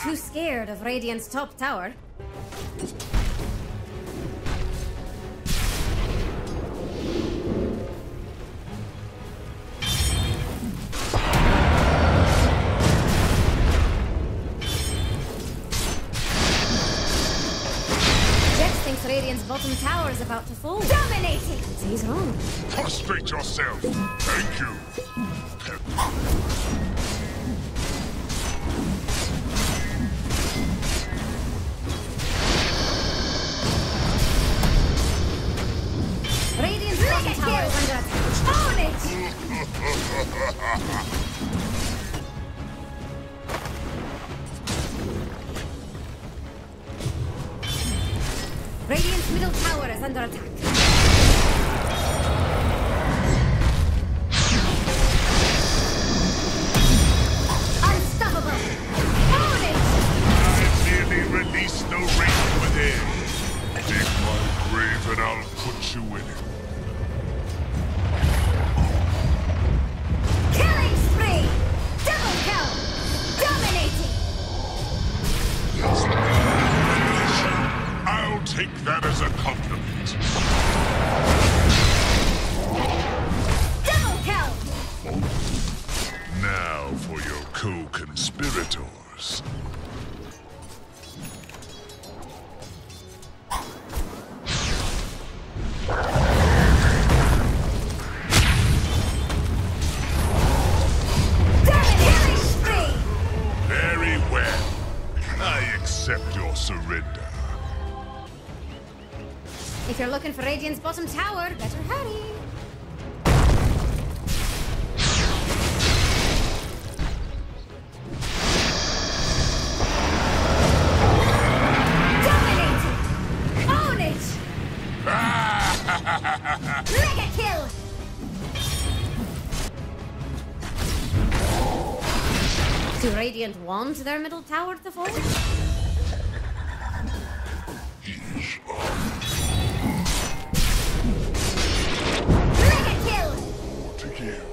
too scared of Radiant's top tower. Radiant's bottom tower is about to fall. Dominating! He's wrong. Prostrate yourself. Thank you. Radiant's bottom tower is under attack. Own it! Radiant's middle tower is under attack. Unstoppable! Own it! I nearly released the ring within. Dig my grave and I'll put you in it. Killing spree! Double kill! Dominating! I'll take that as a compliment. Double kill! Now for your co-conspirators. Killing spree! Very well. I accept your surrender. If you're looking for Radiant's bottom tower, better hurry. Dominating! Own it! Mega kill! Do Radiant want their middle tower to fall? Mega kill! To give.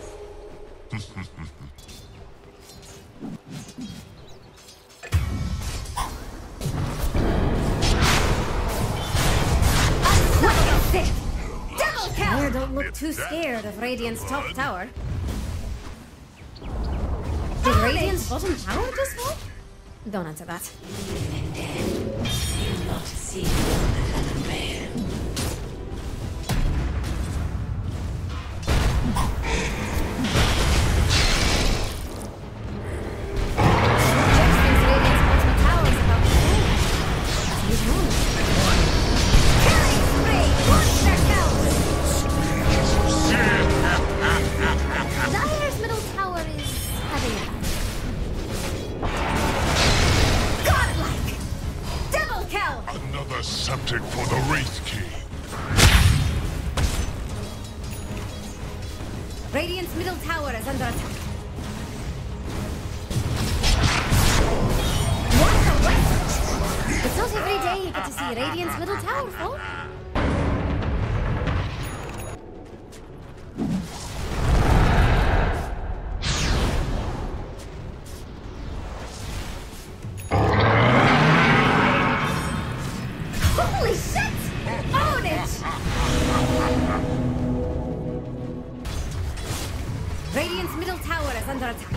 Double kill! Don't look too scared of Radiant's top tower. Did Radiant's bottom tower just fall? Don't answer that. Not see another man. Another subject for the Wraith King. Radiant's middle tower is under attack. What a waste! It's not every day you get to see Radiant's middle tower fall. Holy shit! Own it! Radiant's middle tower is under attack.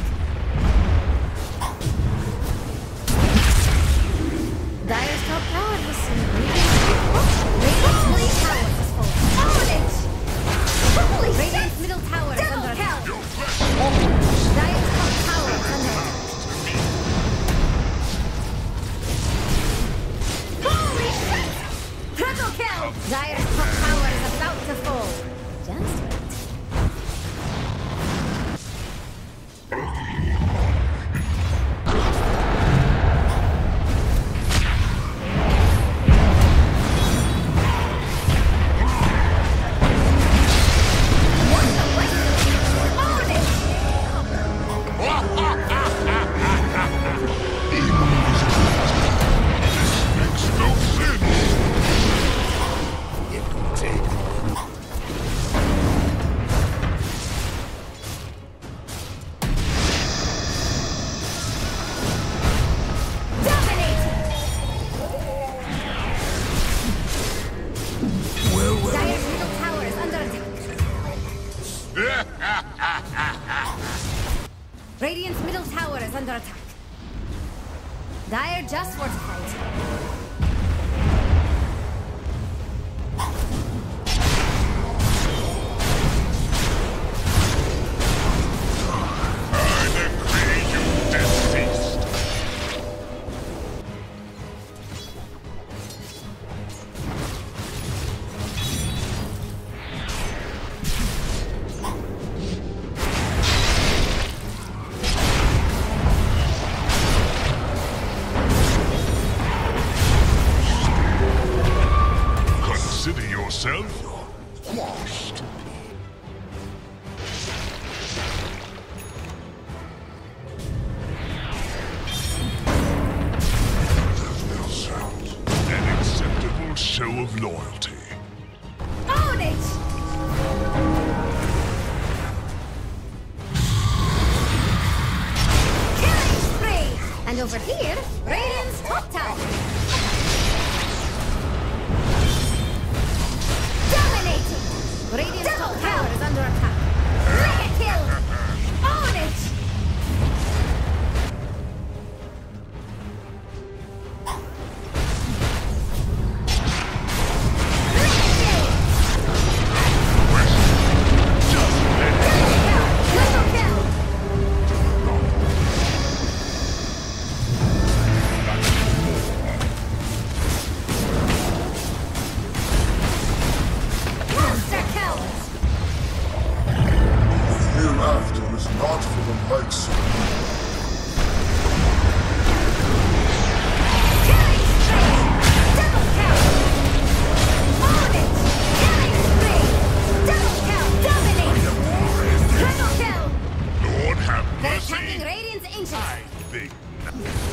Dire's top tower has some Radiant's middle tower has fallen. Own it! Holy Radiant's middle tower is under attack. Dire's top tower is under attack. Holy shit! Triple kill! Dire's top tower is about to fall. Just wait. Radiant's middle tower is under attack. Dire just fortified. Consider yourself washed. An acceptable show of loyalty. Own it! Killing spree! And over here, Radiant's top tower. Dominating! Radiant's top tower is under attack. Mega kill! Own it! Hereafter is not for the likes of me. Killing spree! Double kill! Own it! Killing spree! Double kill! Dominate! Triple kill! Lord have They're mercy. attacking Radiant's ancient. I think.